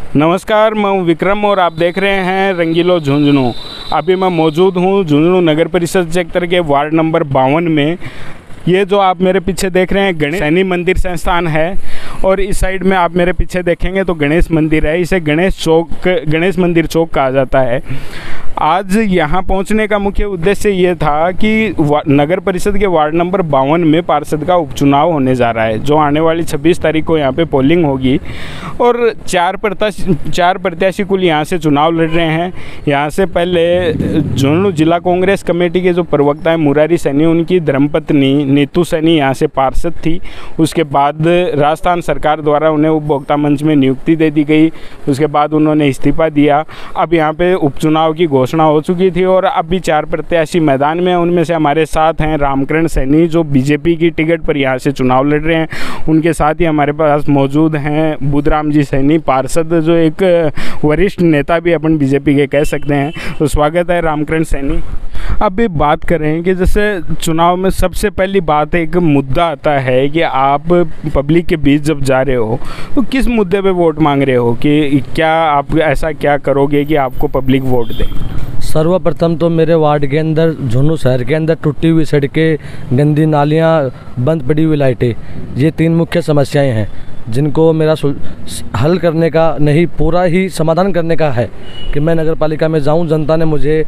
नमस्कार, मैं हूं विक्रम और आप देख रहे हैं रंगीलो झुंझुनू। अभी मैं मौजूद हूं झुंझुनू नगर परिषद सेक्टर के वार्ड नंबर 52 में। ये जो आप मेरे पीछे देख रहे हैं गणेश सैनी मंदिर संस्थान है और इस साइड में आप मेरे पीछे देखेंगे तो गणेश मंदिर है। इसे गणेश मंदिर चौक कहा जाता है। आज यहाँ पहुँचने का मुख्य उद्देश्य ये था कि नगर परिषद के वार्ड नंबर 52 में पार्षद का उपचुनाव होने जा रहा है, जो आने वाली 26 तारीख को यहाँ पे पोलिंग होगी और चार प्रत्याशी कुल यहाँ से चुनाव लड़ रहे हैं। यहाँ से पहले झुंझुनू जिला कांग्रेस कमेटी के जो प्रवक्ता हैं मुरारी सैनी, उनकी धर्मपत्नी नीतू सैनी यहाँ से पार्षद थी। उसके बाद राजस्थान सरकार द्वारा उन्हें उपभोक्ता मंच में नियुक्ति दे दी गई। उसके बाद उन्होंने इस्तीफा दिया। अब यहाँ पे उपचुनाव की घोषणा हो चुकी थी और अभी 4 प्रत्याशी मैदान में हैं। उनमें से हमारे साथ हैं रामकरण सैनी, जो बीजेपी की टिकट पर यहाँ से चुनाव लड़ रहे हैं। उनके साथ ही हमारे पास मौजूद हैं बुधराम जी सैनी, पार्षद, जो एक वरिष्ठ नेता भी अपन बीजेपी के कह सकते हैं। तो स्वागत है रामकरण सैनी। अभी बात करें कि जैसे चुनाव में सबसे पहली बात एक मुद्दा आता है कि आप पब्लिक के बीच जब जा रहे हो तो किस मुद्दे पे वोट मांग रहे हो, कि क्या आप ऐसा क्या करोगे कि आपको पब्लिक वोट दे? सर्वप्रथम तो मेरे वार्ड के अंदर, झुंझुनू शहर के अंदर टूटी हुई सड़कें, गंदी नालियाँ, बंद पड़ी हुई लाइटें, ये 3 मुख्य समस्याएं हैं जिनको मेरा हल करने का नहीं, पूरा ही समाधान करने का है कि मैं नगर पालिका में जाऊं। जनता ने मुझे,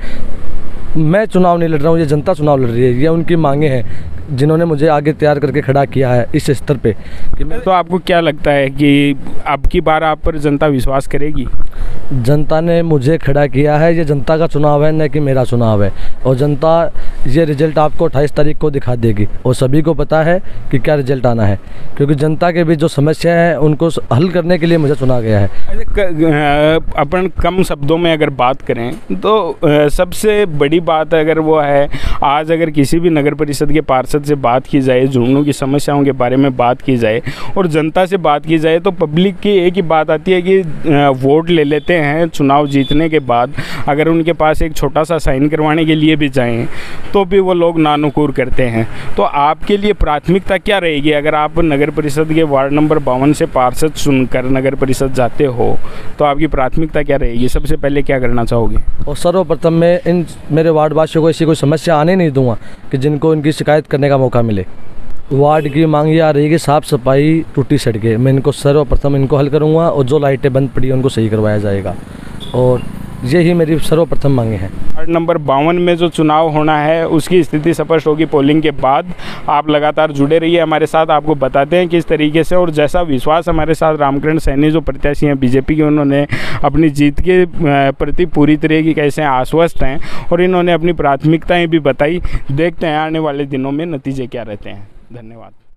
मैं चुनाव नहीं लड़ रहा हूँ, ये जनता चुनाव लड़ रही है। ये उनकी मांगे हैं जिन्होंने मुझे आगे तैयार करके खड़ा किया है इस स्तर पे कि मैं। तो आपको क्या लगता है कि अब की बार आप पर जनता विश्वास करेगी? जनता ने मुझे खड़ा किया है, ये जनता का चुनाव है, न कि मेरा चुनाव है। और जनता ये रिजल्ट आपको 28 तारीख को दिखा देगी और सभी को पता है कि क्या रिजल्ट आना है, क्योंकि जनता के बीच जो समस्या है उनको हल करने के लिए मुझे चुना गया है। अपन कम शब्दों में अगर बात करें तो सबसे बड़ी बात अगर वो है, आज अगर किसी भी नगर परिषद के पार्षद से बात की जाए, झुंझुनू की समस्याओं के बारे में बात की जाए और जनता से बात की जाए, तो पब्लिक की एक ही बात आती है कि वोट ले लेते हैं चुनाव जीतने के बाद। अगर उनके पास एक छोटा सा साइन करवाने के लिए भी जाएं तो भी वो लोग नानुकुर करते हैं। तो आपके लिए प्राथमिकता क्या रहेगी अगर आप नगर परिषद के वार्ड नंबर 52 से पार्षद चुनकर नगर परिषद जाते हो, तो आपकी प्राथमिकता क्या रहेगी? सबसे पहले क्या करना चाहोगे? और सर्वप्रथम मैं इन मेरे वार्डवासियों को ऐसी कोई समस्या आने नहीं दूंगा कि जिनको इनकी शिकायत करने का मौका मिले। वार्ड की मांग ये आ रही है कि साफ़ सफाई, टूटी सड़कें, मैं इनको सर्वप्रथम इनको हल करूंगा और जो लाइटें बंद पड़ी हैं उनको सही करवाया जाएगा। और यही मेरी सर्वप्रथम मांगे हैं। वार्ड नंबर 52 में जो चुनाव होना है उसकी स्थिति स्पष्ट होगी पोलिंग के बाद। आप लगातार जुड़े रहिए हमारे साथ, आपको बताते हैं किस तरीके से और जैसा विश्वास हमारे साथ रामकरण सैनी जो प्रत्याशी हैं बीजेपी के, उन्होंने अपनी जीत के प्रति पूरी तरह की कैसे आश्वस्त हैं और इन्होंने अपनी प्राथमिकताएँ भी बताई। देखते हैं आने वाले दिनों में नतीजे क्या रहते हैं। धन्यवाद।